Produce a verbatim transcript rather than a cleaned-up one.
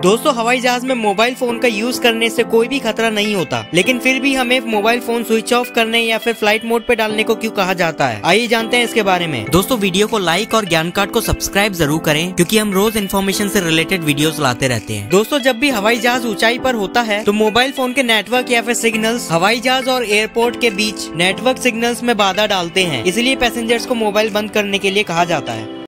दोस्तों हवाई जहाज में मोबाइल फोन का यूज करने से कोई भी खतरा नहीं होता, लेकिन फिर भी हमें मोबाइल फोन स्विच ऑफ करने या फिर फ्लाइट मोड पे डालने को क्यों कहा जाता है, आइए जानते हैं इसके बारे में। दोस्तों वीडियो को लाइक और ज्ञान कार्ड को सब्सक्राइब जरूर करें, क्योंकि हम रोज इन्फॉर्मेशन से रिलेटेड वीडियोस लाते रहते हैं। दोस्तों जब भी हवाई जहाज ऊंचाई पर होता है तो मोबाइल फोन के नेटवर्क या फिर सिग्नल्स हवाई जहाज और एयरपोर्ट के बीच नेटवर्क सिग्नल्स में बाधा डालते हैं, इसलिए पैसेंजर्स को मोबाइल बंद करने के लिए कहा जाता है।